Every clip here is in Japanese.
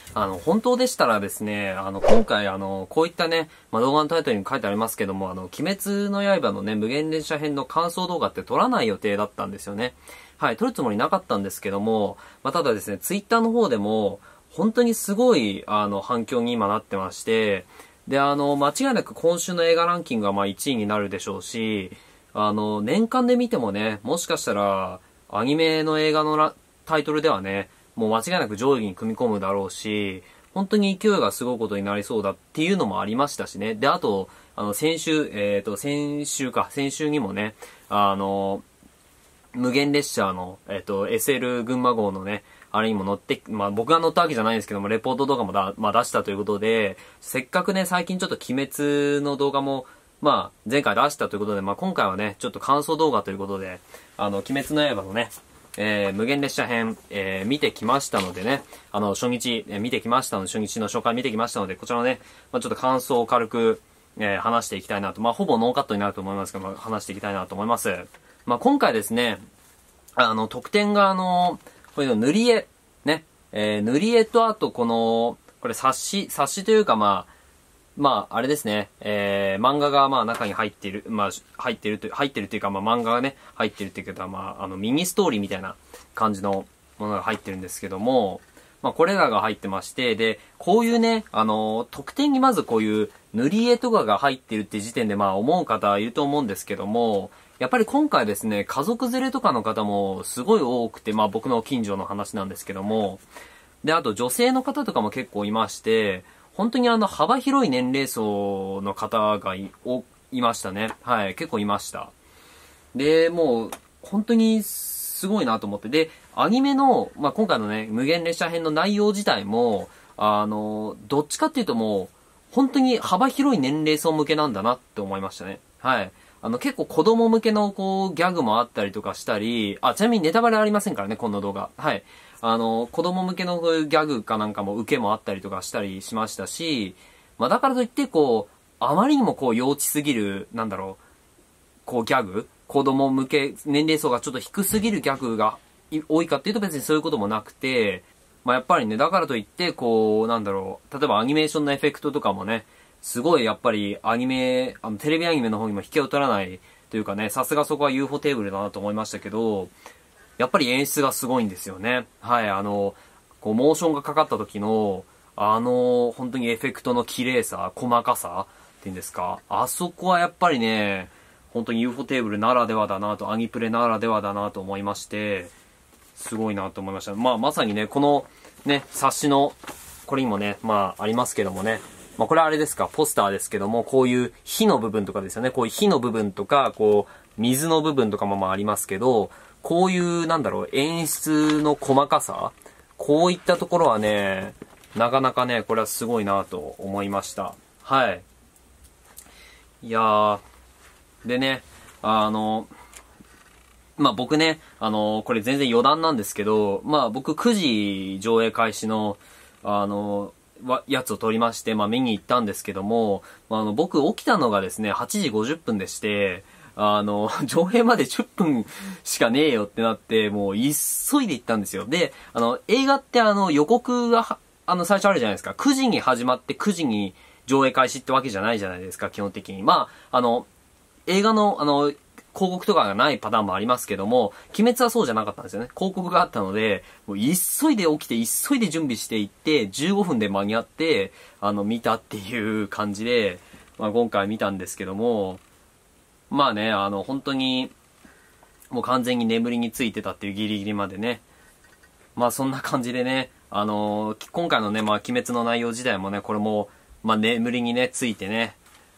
本当でしたらですね、今回こういったね、動画のタイトルにも書いてありますけども、鬼滅の刃のね、無限列車編の感想動画って撮らない予定だったんですよね。はい、撮るつもりなかったんですけども、ただですね、ツイッターの方でも、本当にすごい、反響に今なってまして、で、間違いなく今週の映画ランキングは1位になるでしょうし、年間で見てもね、もしかしたら、アニメの映画のタイトルではね、もう間違いなく上位に組み込むだろうし、本当に勢いがすごいことになりそうだっていうのもありましたしね。で、あと、先週にもね、無限列車の、SL 群馬号のね、あれにも乗って、僕が乗ったわけじゃないんですけども、レポート動画も出したということで、せっかくね、最近ちょっと鬼滅の動画も、前回出したということで、今回はね、ちょっと感想動画ということで、鬼滅の刃のね、無限列車編、見てきましたのでね、初日、見てきましたので、初日の紹介見てきましたので、こちらのね、ちょっと感想を軽く、話していきたいなと、ほぼノーカットになると思いますけど、話していきたいなと思います。今回ですね、特典がこれの塗り絵、ね、塗り絵とあとこれ冊子というかあれですね、漫画が中に入っている、入ってるというか漫画がね、入ってるっていうかミニストーリーみたいな感じのものが入ってるんですけども、これらが入ってまして、で、こういうね、特典にまずこういう塗り絵とかが入ってるって時点で思う方いると思うんですけども、やっぱり今回ですね、家族連れとかの方もすごい多くて、僕の近所の話なんですけども、で、あと女性の方とかも結構いまして、本当に幅広い年齢層の方がいましたね。はい、結構いました。で、もう、本当にすごいなと思って。で、アニメの、今回のね、無限列車編の内容自体も、どっちかっていうともう、本当に幅広い年齢層向けなんだなって思いましたね。はい。結構子供向けのギャグもあったりとかしたり、ちなみにネタバレありませんからね、この動画。はい。子供向けのギャグかなんかも受けもあったりとかしたりしましたし、だからといってあまりにも幼稚すぎる、ギャグ子供向け、年齢層がちょっと低すぎるギャグが多いかっていうと別にそういうこともなくて、やっぱりね、だからといって、例えばアニメーションのエフェクトとかもね、すごいやっぱりテレビアニメの方にも引けを取らないというかね、さすがそこは UFO テーブルだなと思いましたけど、やっぱり演出がすごいんですよね。はい、モーションがかかった時の、本当にエフェクトの綺麗さ、細かさっていうんですか、あそこはやっぱりね、本当に UFO テーブルならではだなと、アニプレならではだなと思いまして、すごいなと思いました。まさにね、このね、冊子の、これにもね、ありますけどもね、これはあれですか、ポスターですけども、こういう火の部分とかですよね、こういう火の部分とか、水の部分とかもありますけど、こういう演出の細かさ、こういったところはね、なかなかね、これはすごいなと思いました。はい。いやー、でね、僕ね、これ全然余談なんですけど、僕9時上映開始の、やつを撮りまして、見に行ったんですけども、僕起きたのがですね、8時50分でして、上映まで10分しかねえよってなって、もう急いで行ったんですよ。で、映画って予告が、最初あるじゃないですか。9時に始まって9時に上映開始ってわけじゃないじゃないですか、基本的に。映画の、広告とかがないパターンもありますけども、鬼滅はそうじゃなかったんですよね。広告があったので、もう急いで起きて、急いで準備していって、15分で間に合って、見たっていう感じで、今回見たんですけども、本当に、もう完全に眠りについてたっていうギリギリまでね。そんな感じでね、今回のね、鬼滅の内容自体もね、これも、眠りにね、ついてね、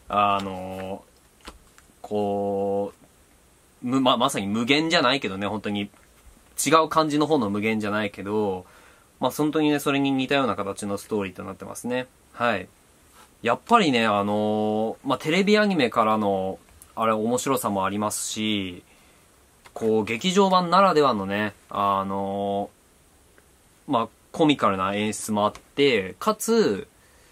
まさに無限じゃないけどね、本当に違う感じの方の無限じゃないけど、本当にね、それに似たような形のストーリーとなってますね。はい。やっぱりね、テレビアニメからの、あれ面白さもありますし、劇場版ならではのね、コミカルな演出もあって、かつ、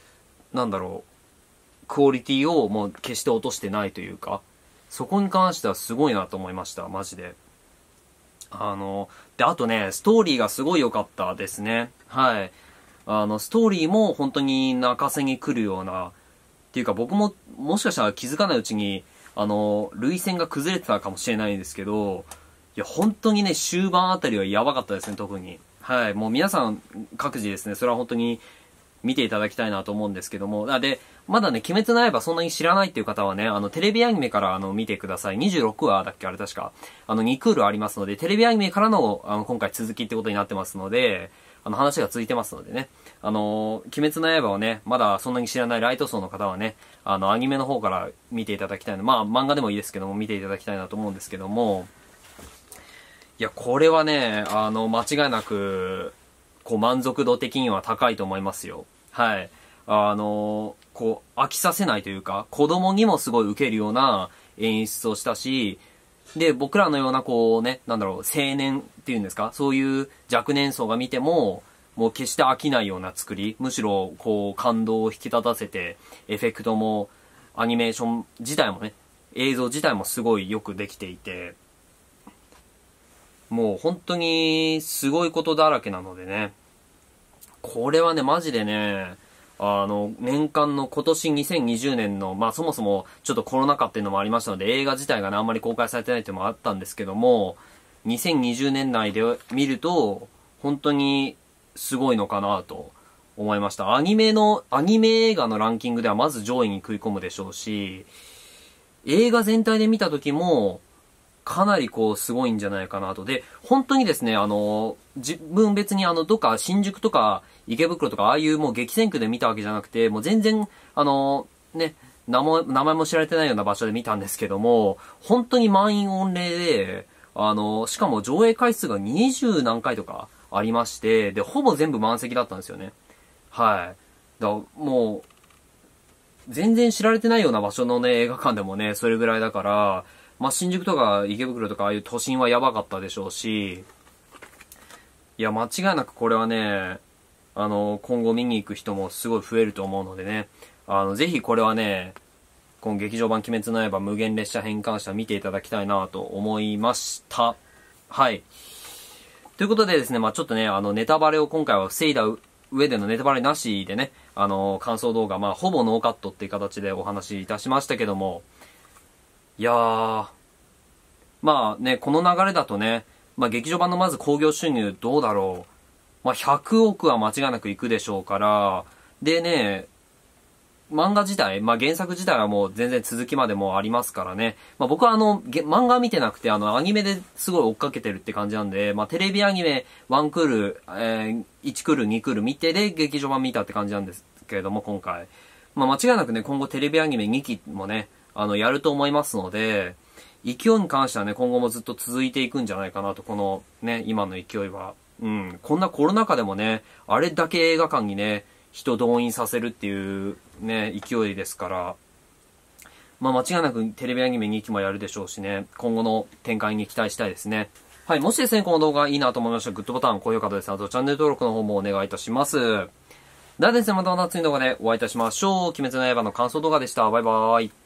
クオリティをもう決して落としてないというか、そこに関してはすごいなと思いました、マジで。で、あとね、ストーリーがすごい良かったですね。はい。 ストーリーも本当に泣かせに来るような、っていうか僕ももしかしたら気づかないうちに、涙腺が崩れてたかもしれないんですけど、いや、本当にね、終盤あたりはやばかったですね、特に。はい。もう皆さん各自ですね、それは本当に見ていただきたいなと思うんですけども。で、まだね、鬼滅の刃そんなに知らないっていう方はね、テレビアニメから見てください。26話だっけあれ確か。2クールありますので、テレビアニメからの、今回続きってことになってますので、話が続いてますのでね。鬼滅の刃をね、まだそんなに知らないライト層の方はね、アニメの方から見ていただきたいの。まあ、漫画でもいいですけども、見ていただきたいなと思うんですけども、いや、これはね、間違いなく、満足度的には高いと思いますよ。はい。飽きさせないというか、子供にもすごい受けるような演出をしたし、で、僕らのような青年っていうんですか、そういう若年層が見ても、もう決して飽きないような作り、むしろ、感動を引き立たせて、エフェクトも、アニメーション自体もね、映像自体もすごいよくできていて、もう本当にすごいことだらけなのでね、これはね、マジでね、年間の今年2020年の、まあそもそもちょっとコロナ禍っていうのもありましたので、映画自体がね、あんまり公開されてないっていうのもあったんですけども、2020年内で見ると、本当にすごいのかなと思いました。アニメ映画のランキングではまず上位に食い込むでしょうし、映画全体で見た時も、かなりすごいんじゃないかなと。で、本当にですね、自分別にどっか新宿とか池袋とかああいうもう激戦区で見たわけじゃなくて、もう全然、ね、名前も知られてないような場所で見たんですけども、本当に満員御礼で、しかも上映回数が20何回とかありまして、で、ほぼ全部満席だったんですよね。はい。もう、全然知られてないような場所のね、映画館でもね、それぐらいだから、まあ、新宿とか池袋とかああいう都心はやばかったでしょうし、いや、間違いなくこれはね、今後見に行く人もすごい増えると思うのでね、ぜひこれはね、この劇場版鬼滅の刃無限列車編に関しては見ていただきたいなと思いました。はい。ということでですね、まあちょっとね、ネタバレを今回は防いだ上でのネタバレなしでね、感想動画、まあほぼノーカットっていう形でお話しいたしましたけども、いやー、まあね、この流れだとね、まあ劇場版のまず興行収入どうだろう。まあ100億は間違いなくいくでしょうから、でね、漫画自体、まあ原作自体はもう全然続きまでもありますからね。まあ僕は漫画見てなくてアニメですごい追っかけてるって感じなんで、まあテレビアニメ1クール、1クール2クール見てで劇場版見たって感じなんですけれども今回。まあ間違いなくね、今後テレビアニメ2期もね、やると思いますので、勢いに関してはね、今後もずっと続いていくんじゃないかなと、このね、今の勢いは。うん。こんなコロナ禍でもね、あれだけ映画館にね、人動員させるっていうね、勢いですから、まあ間違いなくテレビアニメ2期もやるでしょうしね、今後の展開に期待したいですね。はい、もしですね、この動画いいなと思いましたら、グッドボタン、高評価とですね、あとチャンネル登録の方もお願いいたします。ではですね、また次の動画でお会いいたしましょう。鬼滅の刃の感想動画でした。バイバーイ。